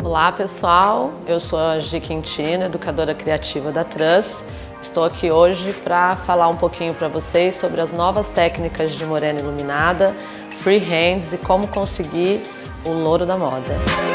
Olá pessoal, eu sou a Gi Quintino, educadora criativa da Trans. Estou aqui hoje para falar um pouquinho para vocês sobre as novas técnicas de morena iluminada, freehands e como conseguir o louro da moda.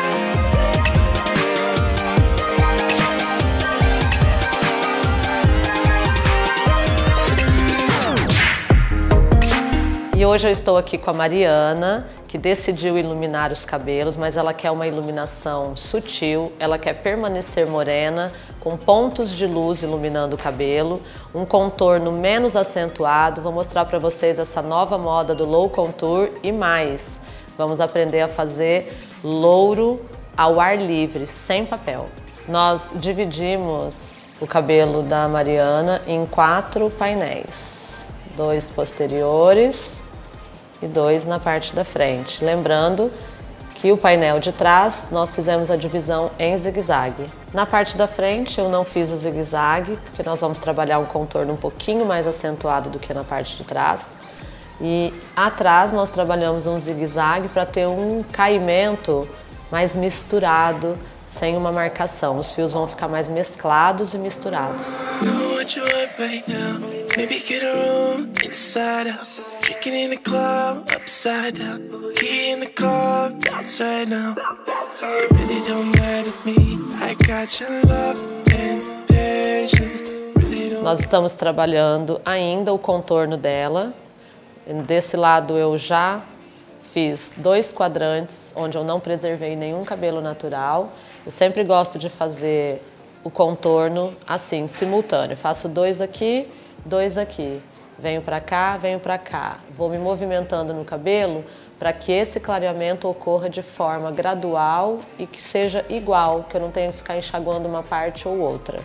E hoje eu estou aqui com a Mariana, que decidiu iluminar os cabelos, mas ela quer uma iluminação sutil, ela quer permanecer morena, com pontos de luz iluminando o cabelo, um contorno menos acentuado. Vou mostrar para vocês essa nova moda do low contour e mais. Vamos aprender a fazer louro ao ar livre, sem papel. Nós dividimos o cabelo da Mariana em 4 painéis, 2 posteriores e 2 na parte da frente. Lembrando que o painel de trás nós fizemos a divisão em zigue-zague. Na parte da frente eu não fiz o zigue-zague, porque nós vamos trabalhar um contorno um pouquinho mais acentuado do que na parte de trás. E atrás nós trabalhamos um zigue-zague para ter um caimento mais misturado, sem uma marcação. Os fios vão ficar mais mesclados e misturados. Nós estamos trabalhando ainda o contorno dela. Desse lado eu já fiz 2 quadrantes, onde eu não preservei nenhum cabelo natural. Eu sempre gosto de fazer o contorno assim, simultâneo. Faço 2 aqui, 2 aqui. Venho para cá, venho para cá. Vou me movimentando no cabelo para que esse clareamento ocorra de forma gradual e que seja igual, que eu não tenha que ficar enxaguando uma parte ou outra.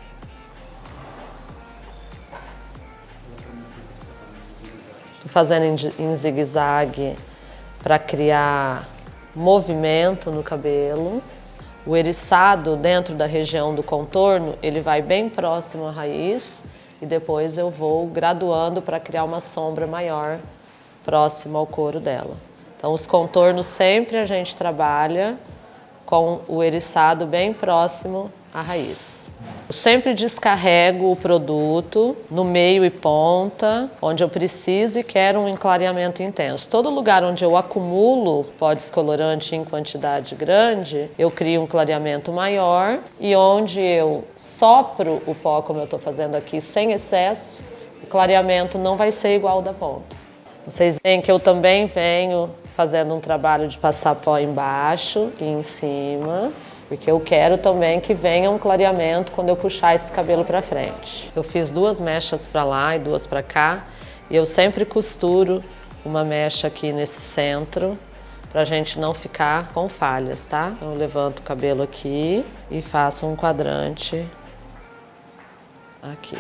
Estou fazendo em zigue-zague para criar movimento no cabelo. O eriçado dentro da região do contorno, ele vai bem próximo à raiz e depois eu vou graduando para criar uma sombra maior próxima ao couro dela. Então os contornos sempre a gente trabalha com o eriçado bem próximo à raiz. Eu sempre descarrego o produto no meio e ponta, onde eu preciso e quero um clareamento intenso. Todo lugar onde eu acumulo pó descolorante em quantidade grande, eu crio um clareamento maior, e onde eu sopro o pó, como eu estou fazendo aqui, sem excesso, o clareamento não vai ser igual ao da ponta. Vocês veem que eu também venho fazendo um trabalho de passar pó embaixo e em cima, porque eu quero também que venha um clareamento quando eu puxar esse cabelo para frente. Eu fiz 2 mechas para lá e 2 para cá, e eu sempre costuro uma mecha aqui nesse centro, para a gente não ficar com falhas, tá? Eu levanto o cabelo aqui e faço um quadrante aqui.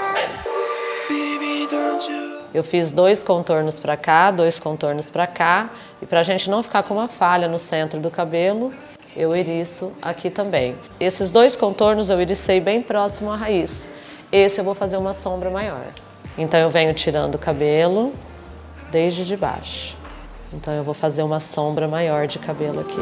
Eu fiz 2 contornos para cá, 2 contornos para cá, e para a gente não ficar com uma falha no centro do cabelo, eu eriço aqui também. Esses 2 contornos eu ericei bem próximo à raiz. Esse eu vou fazer uma sombra maior. Então eu venho tirando o cabelo desde de baixo. Então eu vou fazer uma sombra maior de cabelo aqui.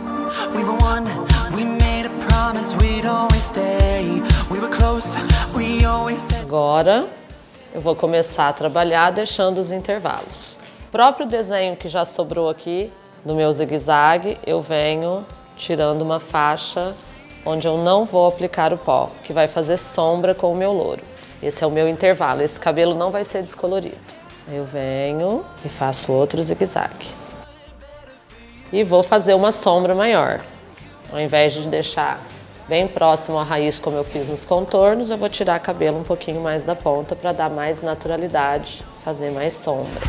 Agora eu vou começar a trabalhar deixando os intervalos. O próprio desenho que já sobrou aqui no meu zigue-zague, eu venho tirando uma faixa onde eu não vou aplicar o pó, que vai fazer sombra com o meu louro. Esse é o meu intervalo, esse cabelo não vai ser descolorido. Eu venho e faço outro zigue-zague. E vou fazer uma sombra maior. Ao invés de deixar bem próximo à raiz, como eu fiz nos contornos, eu vou tirar cabelo um pouquinho mais da ponta para dar mais naturalidade, fazer mais sombra.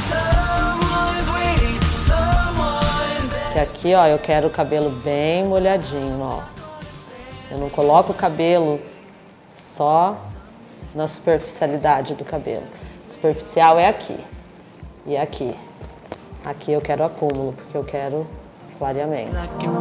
E aqui, ó, eu quero o cabelo bem molhadinho, ó. Eu não coloco o cabelo só na superficialidade do cabelo. Superficial é aqui e aqui. Aqui eu quero acúmulo, porque eu quero clareamento.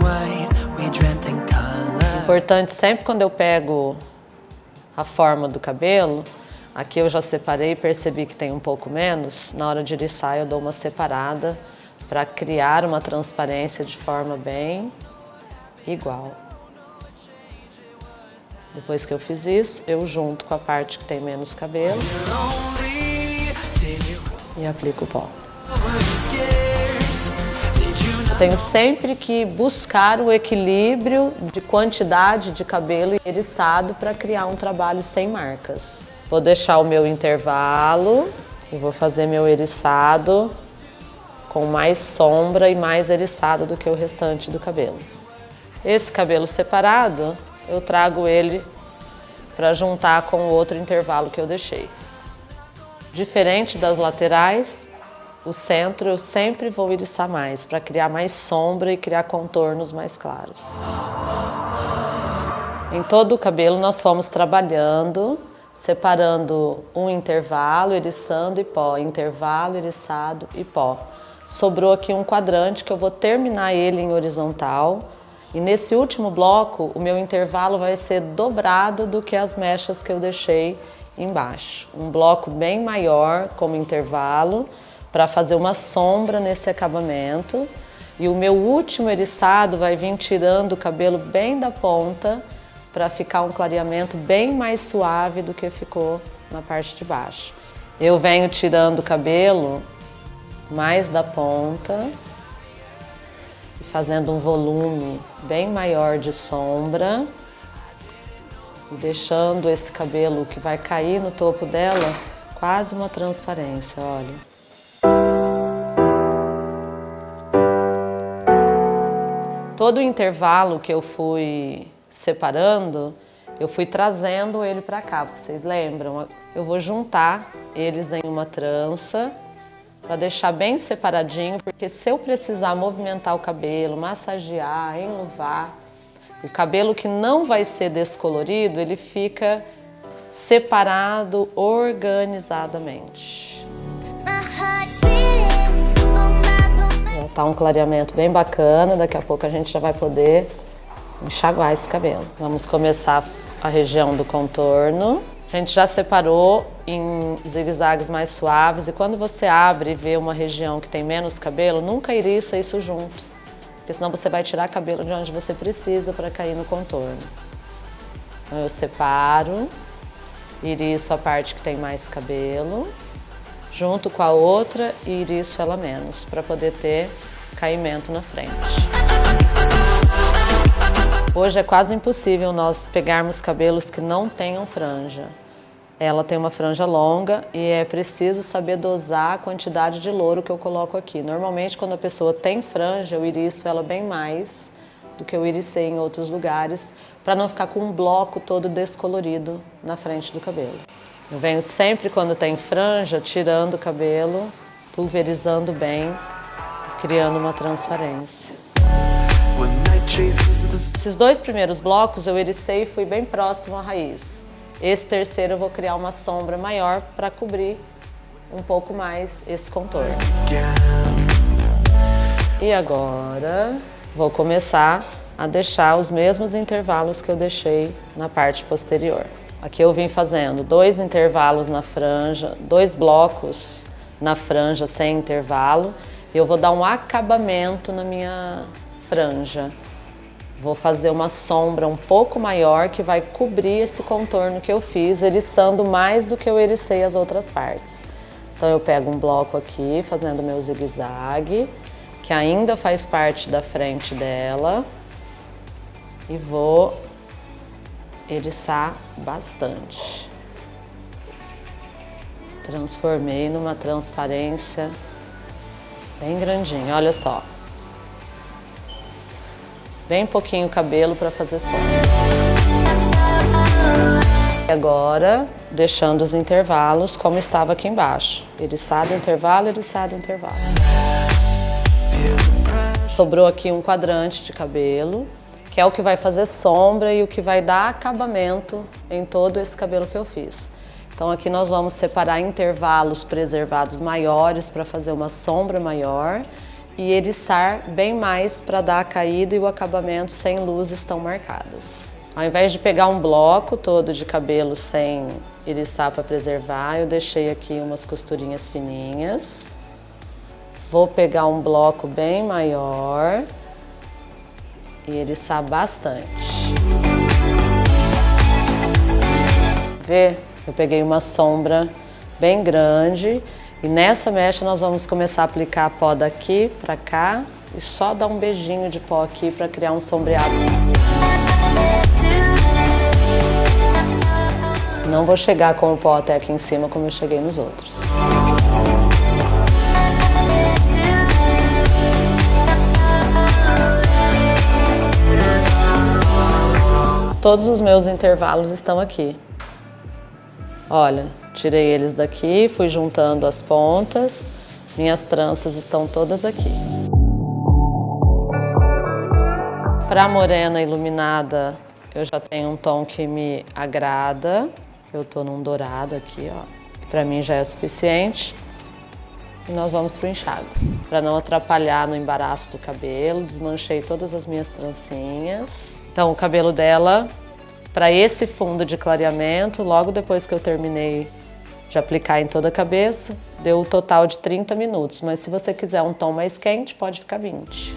Importante sempre quando eu pego a forma do cabelo, aqui eu já separei e percebi que tem um pouco menos, na hora de eriçar eu dou uma separada para criar uma transparência de forma bem igual. Depois que eu fiz isso, eu junto com a parte que tem menos cabelo e aplico o pó. Eu tenho sempre que buscar o equilíbrio de quantidade de cabelo eriçado para criar um trabalho sem marcas. Vou deixar o meu intervalo e vou fazer meu eriçado com mais sombra e mais eriçado do que o restante do cabelo. Esse cabelo separado, eu trago ele para juntar com o outro intervalo que eu deixei. Diferente das laterais, o centro eu sempre vou eriçar mais, para criar mais sombra e criar contornos mais claros. Em todo o cabelo nós fomos trabalhando, separando um intervalo, eriçando e pó, intervalo, eriçado e pó. Sobrou aqui um quadrante que eu vou terminar ele em horizontal. E nesse último bloco, o meu intervalo vai ser dobrado do que as mechas que eu deixei embaixo. Um bloco bem maior como intervalo, para fazer uma sombra nesse acabamento. E o meu último eriçado vai vir tirando o cabelo bem da ponta, para ficar um clareamento bem mais suave do que ficou na parte de baixo. Eu venho tirando o cabelo mais da ponta, fazendo um volume bem maior de sombra, e deixando esse cabelo que vai cair no topo dela quase uma transparência, olha. Todo o intervalo que eu fui separando, eu fui trazendo ele para cá, vocês lembram? Eu vou juntar eles em uma trança, para deixar bem separadinho, porque se eu precisar movimentar o cabelo, massagear, enluvar, o cabelo que não vai ser descolorido, ele fica separado organizadamente. Já tá um clareamento bem bacana, daqui a pouco a gente já vai poder enxaguar esse cabelo. Vamos começar a região do contorno. A gente já separou em zigue-zagues mais suaves e quando você abre e vê uma região que tem menos cabelo, nunca iriça isso junto, porque senão você vai tirar cabelo de onde você precisa para cair no contorno. Então eu separo, iriço a parte que tem mais cabelo, junto com a outra e iriço ela menos, para poder ter caimento na frente. Hoje é quase impossível nós pegarmos cabelos que não tenham franja. Ela tem uma franja longa e é preciso saber dosar a quantidade de louro que eu coloco aqui. Normalmente, quando a pessoa tem franja, eu iriço ela bem mais do que eu iricei em outros lugares, para não ficar com um bloco todo descolorido na frente do cabelo. Eu venho sempre, quando tem franja, tirando o cabelo, pulverizando bem, criando uma transparência. Esses dois primeiros blocos eu ericei e fui bem próximo à raiz. Esse terceiro eu vou criar uma sombra maior para cobrir um pouco mais esse contorno. E agora vou começar a deixar os mesmos intervalos que eu deixei na parte posterior. Aqui eu vim fazendo 2 intervalos na franja, 2 blocos na franja sem intervalo, e eu vou dar um acabamento na minha franja. Vou fazer uma sombra um pouco maior que vai cobrir esse contorno que eu fiz, eriçando mais do que eu ericei as outras partes. Então eu pego um bloco aqui, fazendo meu zigue-zague, que ainda faz parte da frente dela, e vou eriçar bastante. Transformei numa transparência bem grandinha, olha só. Bem pouquinho cabelo para fazer sombra. E agora, deixando os intervalos como estava aqui embaixo. Eriçado, intervalo, eriçado, intervalo. Sobrou aqui um quadrante de cabelo, que é o que vai fazer sombra e o que vai dar acabamento em todo esse cabelo que eu fiz. Então aqui nós vamos separar intervalos preservados maiores para fazer uma sombra maior e eriçar bem mais para dar a caída e o acabamento sem luzes tão marcadas. Ao invés de pegar um bloco todo de cabelo sem eriçar para preservar, eu deixei aqui umas costurinhas fininhas. Vou pegar um bloco bem maior e eriçar bastante. Vê? Eu peguei uma sombra bem grande e nessa mecha nós vamos começar a aplicar a pó daqui para cá e só dar um beijinho de pó aqui para criar um sombreado. Não vou chegar com o pó até aqui em cima como eu cheguei nos outros. Todos os meus intervalos estão aqui. Olha, tirei eles daqui, fui juntando as pontas, minhas tranças estão todas aqui. Para a morena iluminada, eu já tenho um tom que me agrada. Eu tô num dourado aqui, ó. Para mim já é suficiente. E nós vamos pro enxágue. Para não atrapalhar no embaraço do cabelo, desmanchei todas as minhas trancinhas. Então o cabelo dela, para esse fundo de clareamento, logo depois que eu terminei de aplicar em toda a cabeça, deu um total de 30 minutos. Mas se você quiser um tom mais quente, pode ficar 20.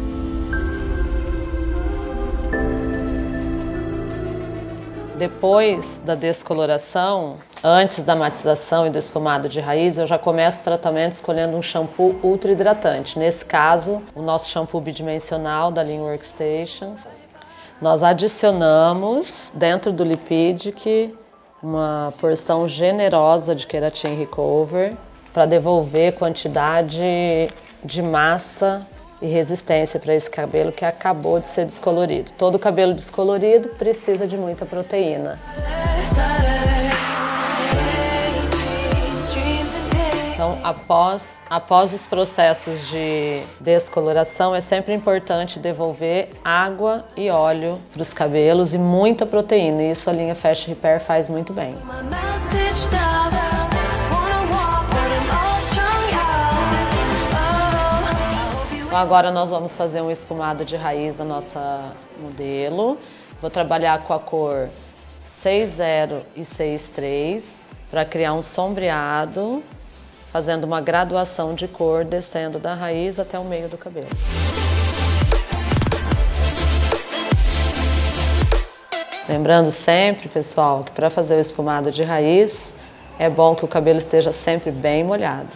Depois da descoloração, antes da matização e do esfumado de raiz, eu já começo o tratamento escolhendo um shampoo ultra hidratante. Nesse caso, o nosso shampoo bidimensional da linha Workstation. Nós adicionamos dentro do Lipidic uma porção generosa de Keratin Recover para devolver quantidade de massa e resistência para esse cabelo que acabou de ser descolorido. Todo cabelo descolorido precisa de muita proteína. Então, após os processos de descoloração, é sempre importante devolver água e óleo para os cabelos e muita proteína. E isso a linha Fast Repair faz muito bem. Então, agora nós vamos fazer um esfumado de raiz da nossa modelo. Vou trabalhar com a cor 60 e 63 para criar um sombreado, fazendo uma graduação de cor, descendo da raiz até o meio do cabelo. Lembrando sempre, pessoal, que para fazer o esfumado de raiz, é bom que o cabelo esteja sempre bem molhado.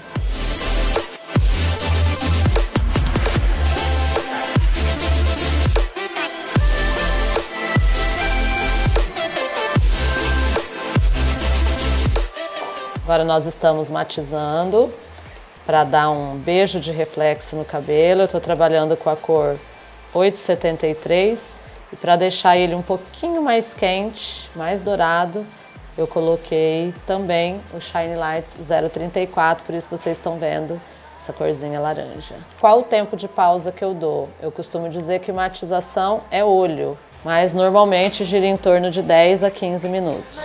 Agora nós estamos matizando para dar um beijo de reflexo no cabelo. Eu estou trabalhando com a cor 873 e para deixar ele um pouquinho mais quente, mais dourado, eu coloquei também o Shine Lights 034, por isso vocês estão vendo essa corzinha laranja. Qual o tempo de pausa que eu dou? Eu costumo dizer que matização é olho, mas normalmente gira em torno de 10 a 15 minutos.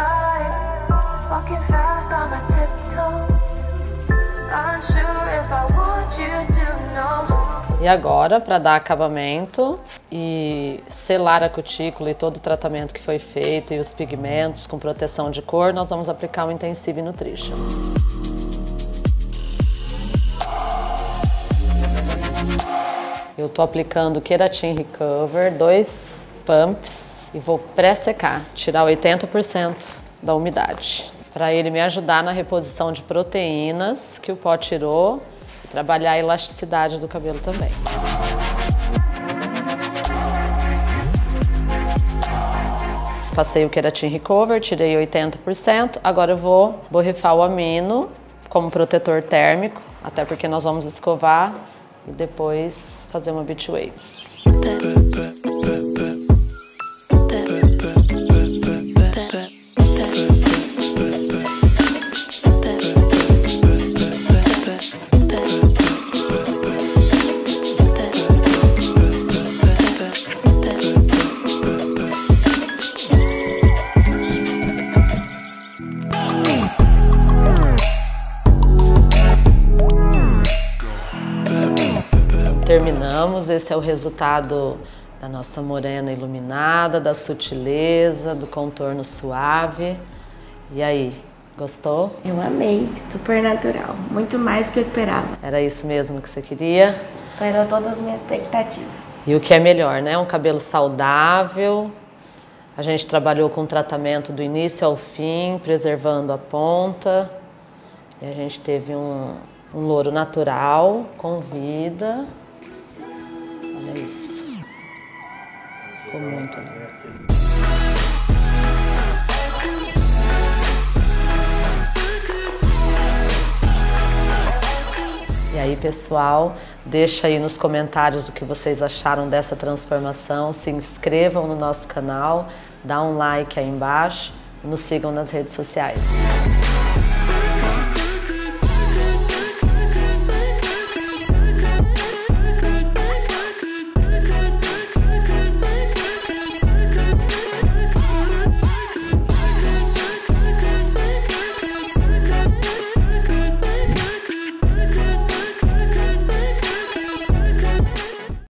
E agora, para dar acabamento e selar a cutícula e todo o tratamento que foi feito e os pigmentos com proteção de cor, nós vamos aplicar o Intensive Nutrition. Eu estou aplicando Keratin Recover, 2 pumps e vou pré-secar, tirar 80% da umidade, para ele me ajudar na reposição de proteínas que o pó tirou e trabalhar a elasticidade do cabelo também. Passei o Keratin Recover, tirei 80%, agora eu vou borrifar o amino como protetor térmico, até porque nós vamos escovar e depois fazer uma beach waves. Terminamos, esse é o resultado da nossa morena iluminada, da sutileza, do contorno suave. E aí, Gostou? Eu amei, super natural, muito mais do que eu esperava. Era isso mesmo que você queria? Superou todas as minhas expectativas. E o que é melhor, né? Um cabelo saudável. A gente trabalhou com tratamento do início ao fim, preservando a ponta. E a gente teve um louro natural, com vida. Olha isso. Ficou muito lindo. E aí, pessoal, deixa aí nos comentários o que vocês acharam dessa transformação. Se inscrevam no nosso canal, dá um like aí embaixo e nos sigam nas redes sociais.